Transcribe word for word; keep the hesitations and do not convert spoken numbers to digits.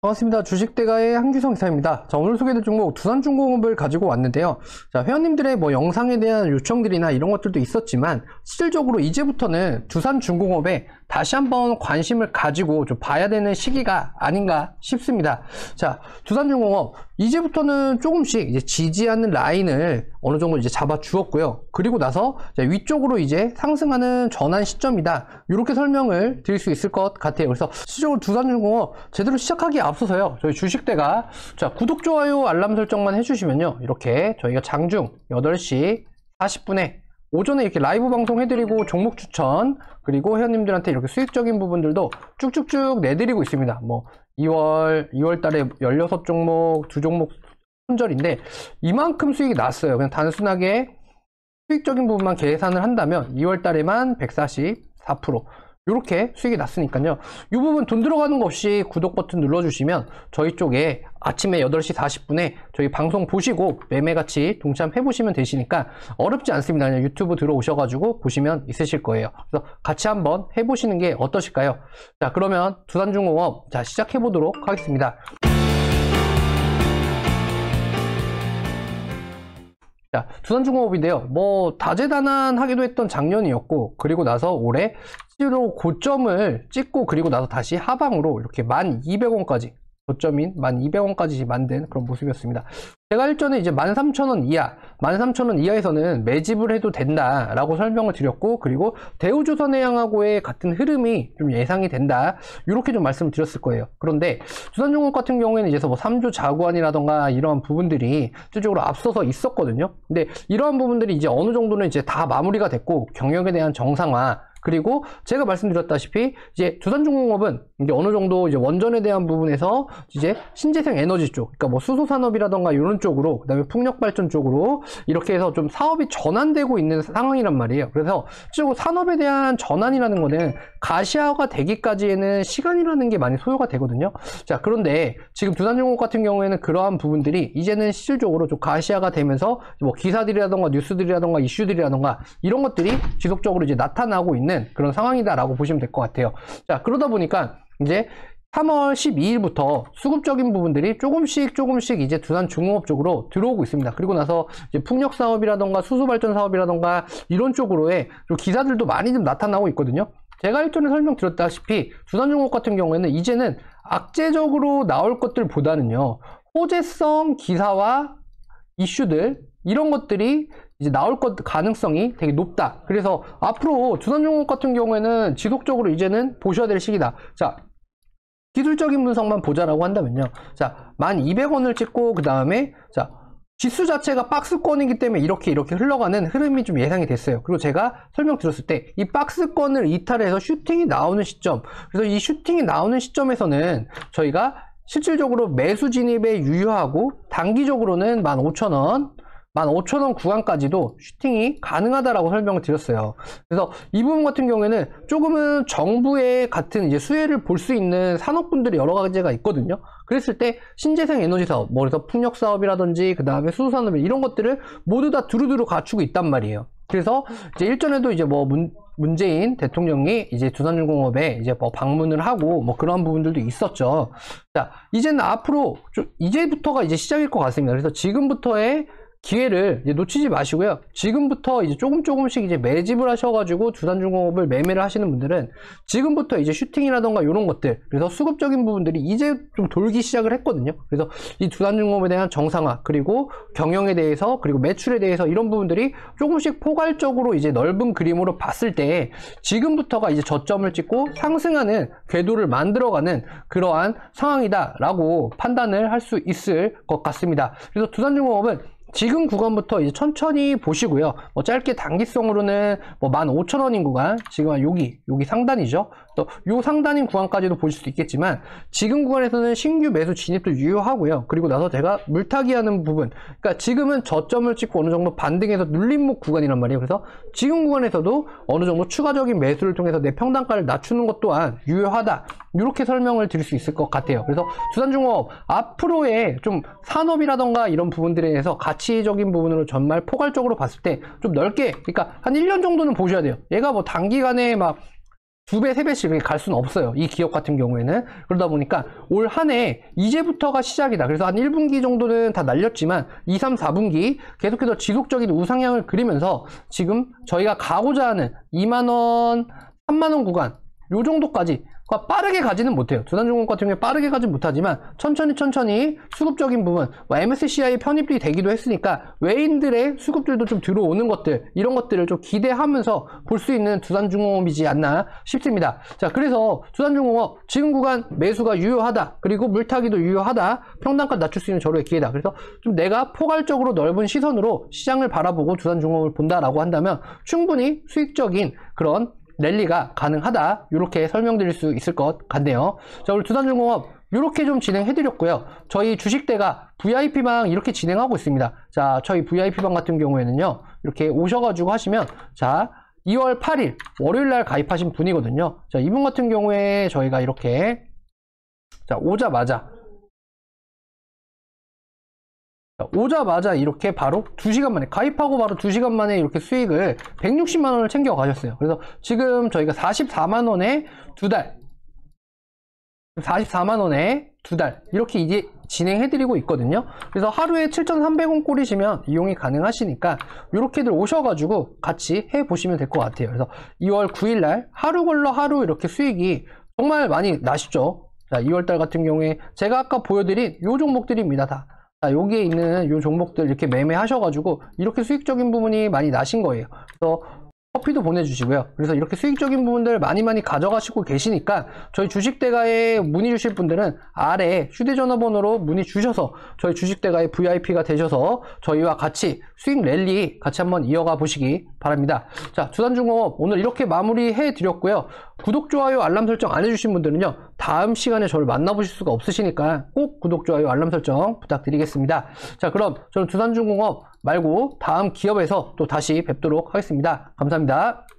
반갑습니다. 주식대가의 한규성 이사입니다. 자, 오늘 소개해드릴 종목 두산중공업을 가지고 왔는데요. 자, 회원님들의 뭐 영상에 대한 요청들이나 이런 것들도 있었지만 실질적으로 이제부터는 두산중공업에 다시 한번 관심을 가지고 좀 봐야 되는 시기가 아닌가 싶습니다. 자, 두산중공업 이제부터는 조금씩 이제 지지하는 라인을 어느 정도 이제 잡아 주었고요. 그리고 나서 이제 위쪽으로 이제 상승하는 전환 시점이다. 이렇게 설명을 드릴 수 있을 것 같아요. 그래서 실질적으로 두산중공업 제대로 시작하기에 앞서서요. 저희 주식대가 자, 구독, 좋아요, 알람 설정만 해주시면요. 이렇게 저희가 장중 여덟 시 사십 분에 오전에 이렇게 라이브 방송 해드리고 종목 추천 그리고 회원님들한테 이렇게 수익적인 부분들도 쭉쭉쭉 내드리고 있습니다. 뭐 이월 이월 달에 열여섯 종목 두 종목 손절인데 이만큼 수익이 났어요. 그냥 단순하게 수익적인 부분만 계산을 한다면 이월 달에만 백사십사 퍼센트 이렇게 수익이 났으니까요. 이 부분 돈 들어가는 거 없이 구독 버튼 눌러주시면 저희 쪽에 아침에 여덟 시 사십 분에 저희 방송 보시고 매매 같이 동참해 보시면 되시니까 어렵지 않습니다. 그냥 유튜브 들어오셔가지고 보시면 있으실 거예요. 그래서 같이 한번 해보시는 게 어떠실까요? 자, 그러면 두산중공업 자 시작해 보도록 하겠습니다. 자, 두산중공업인데요. 뭐 다재다난하기도 했던 작년이었고 그리고 나서 올해 실제로 고점을 찍고 그리고 나서 다시 하방으로 이렇게 만 이백 원까지 고점인 만 이백 원까지 만든 그런 모습이었습니다. 제가 일전에 이제 만 삼천 원 이하, 만 삼천 원 이하에서는 매집을 해도 된다라고 설명을 드렸고 그리고 대우조선해양하고의 같은 흐름이 좀 예상이 된다 이렇게 좀 말씀을 드렸을 거예요. 그런데 두산중공업 같은 경우에는 이제 뭐 삼 조 자구안이라던가 이러한 부분들이 실질적으로 앞서서 있었거든요. 근데 이러한 부분들이 이제 어느 정도는 이제 다 마무리가 됐고 경영에 대한 정상화 그리고 제가 말씀드렸다시피 이제 두산중공업은 이제 어느 정도 이제 원전에 대한 부분에서 이제 신재생 에너지 쪽, 그러니까 뭐 수소산업이라던가 이런 쪽으로, 그다음에 풍력발전 쪽으로 이렇게 해서 좀 사업이 전환되고 있는 상황이란 말이에요. 그래서 실제로 산업에 대한 전환이라는 거는 가시화가 되기까지에는 시간이라는 게 많이 소요가 되거든요. 자, 그런데 지금 두산중공업 같은 경우에는 그러한 부분들이 이제는 실질적으로 좀 가시화가 되면서 뭐 기사들이라던가 뉴스들이라던가 이슈들이라던가 이런 것들이 지속적으로 이제 나타나고 있는 그런 상황이다라고 보시면 될 것 같아요. 자, 그러다 보니까 이제 삼월 십이일부터 수급적인 부분들이 조금씩 조금씩 이제 두산중공업 쪽으로 들어오고 있습니다. 그리고 나서 이제 풍력 사업이라던가 수소발전 사업이라던가 이런 쪽으로의 기사들도 많이 좀 나타나고 있거든요. 제가 일전에 설명드렸다시피 두산중공업 같은 경우에는 이제는 악재적으로 나올 것들보다는요, 호재성 기사와 이슈들 이런 것들이 이제 나올 것 가능성이 되게 높다. 그래서 앞으로 두산중공업 같은 경우에는 지속적으로 이제는 보셔야 될 시기다. 자, 기술적인 분석만 보자라고 한다면요. 자, 만 이백 원을 찍고 그 다음에 자, 지수 자체가 박스권이기 때문에 이렇게 이렇게 흘러가는 흐름이 좀 예상이 됐어요. 그리고 제가 설명드렸을 때 이 박스권을 이탈해서 슈팅이 나오는 시점, 그래서 이 슈팅이 나오는 시점에서는 저희가 실질적으로 매수 진입에 유효하고 단기적으로는 만 오천 원 만 오천 원 구간까지도 슈팅이 가능하다라고 설명을 드렸어요. 그래서 이 부분 같은 경우에는 조금은 정부의 같은 이제 수혜를 볼 수 있는 산업분들이 여러 가지가 있거든요. 그랬을 때 신재생 에너지 사업, 뭐 그래서 풍력 사업이라든지 그 다음에 수소산업 이런 것들을 모두 다 두루두루 갖추고 있단 말이에요. 그래서 이제 일전에도 이제 뭐 문, 문재인 대통령이 이제 두산중공업에 이제 뭐 방문을 하고 뭐 그런 부분들도 있었죠. 자, 이제는 앞으로 좀 이제부터가 이제 시작일 것 같습니다. 그래서 지금부터의 기회를 이제 놓치지 마시고요. 지금부터 이제 조금 조금씩 이제 매집을 하셔가지고 두산중공업을 매매를 하시는 분들은 지금부터 이제 슈팅이라던가 이런 것들, 그래서 수급적인 부분들이 이제 좀 돌기 시작을 했거든요. 그래서 이 두산중공업에 대한 정상화, 그리고 경영에 대해서, 그리고 매출에 대해서 이런 부분들이 조금씩 포괄적으로 이제 넓은 그림으로 봤을 때 지금부터가 이제 저점을 찍고 상승하는 궤도를 만들어가는 그러한 상황이다라고 판단을 할 수 있을 것 같습니다. 그래서 두산중공업은 지금 구간부터 이제 천천히 보시고요. 뭐 짧게 단기성으로는 뭐 만 오천 원인 구간, 지금 여기, 여기 상단이죠. 또 요 상단인 구간까지도 보실 수 있겠지만 지금 구간에서는 신규 매수 진입도 유효하고요. 그리고 나서 제가 물타기 하는 부분, 그러니까 지금은 저점을 찍고 어느 정도 반등해서 눌림목 구간이란 말이에요. 그래서 지금 구간에서도 어느 정도 추가적인 매수를 통해서 내 평단가를 낮추는 것 또한 유효하다. 이렇게 설명을 드릴 수 있을 것 같아요. 그래서 두산중공업 앞으로의 좀 산업이라던가 이런 부분들에 대해서 가치적인 부분으로 정말 포괄적으로 봤을 때 좀 넓게, 그러니까 한 일 년 정도는 보셔야 돼요. 얘가 뭐 단기간에 막 두 배, 세 배씩 이렇게 갈 수는 없어요. 이 기업 같은 경우에는. 그러다 보니까 올 한 해 이제부터가 시작이다. 그래서 한 일 분기 정도는 다 날렸지만 이, 삼, 사 분기 계속해서 지속적인 우상향을 그리면서 지금 저희가 가고자 하는 이만 원, 삼만 원 구간 요 정도까지 빠르게 가지는 못해요. 두산중공업 같은 경우에 빠르게 가진 못하지만 천천히 천천히 수급적인 부분 뭐 엠에스시아이에 편입이 되기도 했으니까 외인들의 수급들도 좀 들어오는 것들 이런 것들을 좀 기대하면서 볼 수 있는 두산중공업이지 않나 싶습니다. 자, 그래서 두산중공업 지금 구간 매수가 유효하다. 그리고 물타기도 유효하다. 평단가 낮출 수 있는 절호의 기회다. 그래서 좀 내가 포괄적으로 넓은 시선으로 시장을 바라보고 두산중공업을 본다라고 한다면 충분히 수익적인 그런 랠리가 가능하다. 이렇게 설명드릴 수 있을 것 같네요. 자, 우리 두산중공업 이렇게 좀 진행해드렸고요. 저희 주식대가 브이아이피방 이렇게 진행하고 있습니다. 자, 저희 브이아이피방 같은 경우에는요. 이렇게 오셔가지고 하시면 자, 이월 팔일 월요일날 가입하신 분이거든요. 자, 이분 같은 경우에 저희가 이렇게 자, 오자마자 오자마자 이렇게 바로 두 시간 만에 가입하고 바로 두 시간 만에 이렇게 수익을 백육십만 원을 챙겨 가셨어요. 그래서 지금 저희가 사십사만 원에 두 달 사십사만 원에 두 달 이렇게 이제 진행해 드리고 있거든요. 그래서 하루에 칠천삼백 원 꼴이시면 이용이 가능하시니까 이렇게들 오셔가지고 같이 해 보시면 될 것 같아요. 그래서 이월 구일날 하루 걸러 하루 이렇게 수익이 정말 많이 나시죠. 자, 이월달 같은 경우에 제가 아까 보여드린 요 종목들입니다. 다 자, 여기에 있는 요 종목들 이렇게 매매하셔가지고 이렇게 수익적인 부분이 많이 나신 거예요. 그래서 커피도 보내주시고요. 그래서 이렇게 수익적인 부분들 많이 많이 가져가시고 계시니까 저희 주식대가에 문의 주실 분들은 아래 휴대전화번호로 문의 주셔서 저희 주식대가의 브이아이피가 되셔서 저희와 같이 수익 랠리 같이 한번 이어가 보시기 바랍니다. 자, 두산중공업 오늘 이렇게 마무리해 드렸고요. 구독, 좋아요, 알람 설정 안 해주신 분들은요. 다음 시간에 저를 만나보실 수가 없으시니까 꼭 구독, 좋아요, 알람 설정 부탁드리겠습니다. 자, 그럼 저는 두산중공업 말고 다음 기업에서 또 다시 뵙도록 하겠습니다. 감사합니다.